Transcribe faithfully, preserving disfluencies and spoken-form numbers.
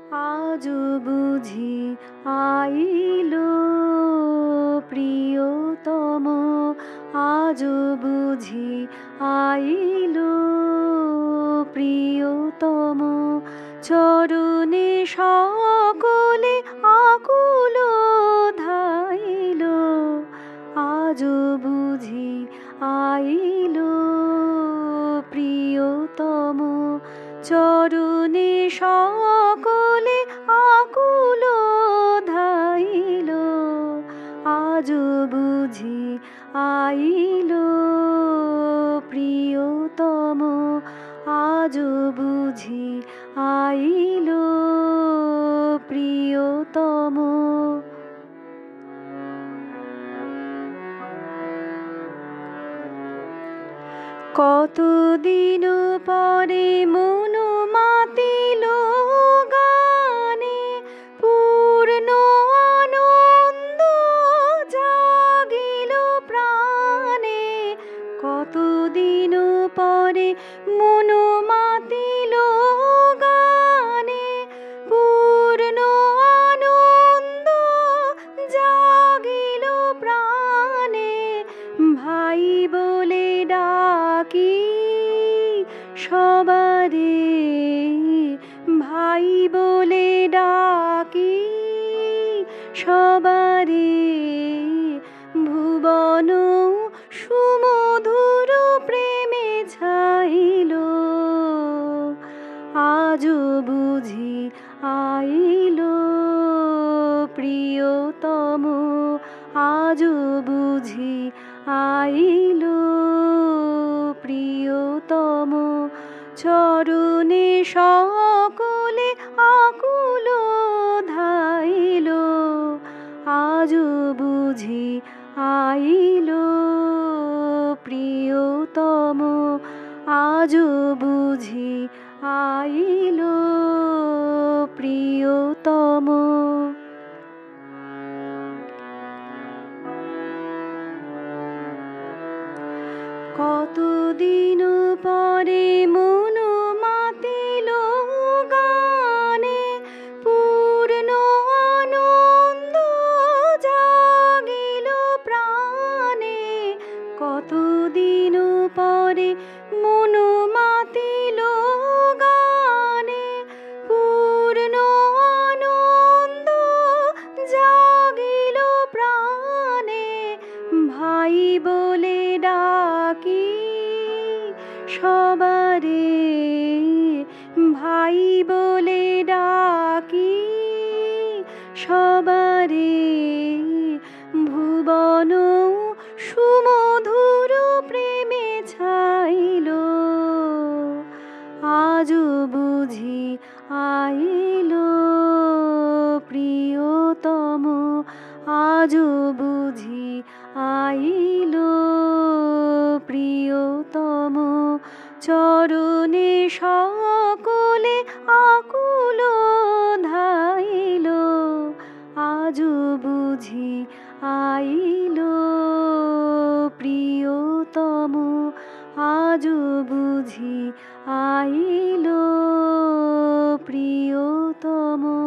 আজ বুঝি আইল প্রিয়তম, আজ বুঝি আইল প্রিয়তম। চরণে সকলে আকুল ধাইল, আজ বুঝি আইল প্রিয়তম। চরণে সকলে আকুল ধাইল, আজ বুঝি আইল প্রিয়তম, আজ বুঝি আইল প্রিয়তম। কতদিন পরে মন মাতিল গানে, পূর্ণ আনন্দ জাগিল প্রাণে। কতদিন পরে মন মাতিল গানে, পূর্ণ আনন্দ জাগিল প্রাণে। ভাই বলে ডাকি সবারে, ভাই বলে ডাকি সবারে। ভুবন সুমধুর প্রেমে ছাইল, আজ বুঝি আইল প্রিয়তম, আজ বুঝি আইল প্রিয়তম। চরণে সকলে আকুল ধাইল, আজ বুঝি আইল প্রিয়তম, আজ বুঝি আইল প্রিয়তম। কতদিন পরে মন মাতিল গানে, পূর্ণ আনন্দ জাগিল প্রাণে। কতদিন পরে মন মাতিল গানে, পূর্ণ আনন্দ জাগিল প্রাণে। ভাই বলে ডাকি সবারে, ভাই বলে ডাকি সবারে। ভুবন সুমধুর প্রেমে ছাইল, আজ বুঝি আইল প্রিয়তম, আজ বুঝি আইল প্রিয়তম। চরণে সকলে আকুল ধাইল, আজ বুঝি আইল প্রিয়তম, আজ বুঝি আইল প্রিয়তম।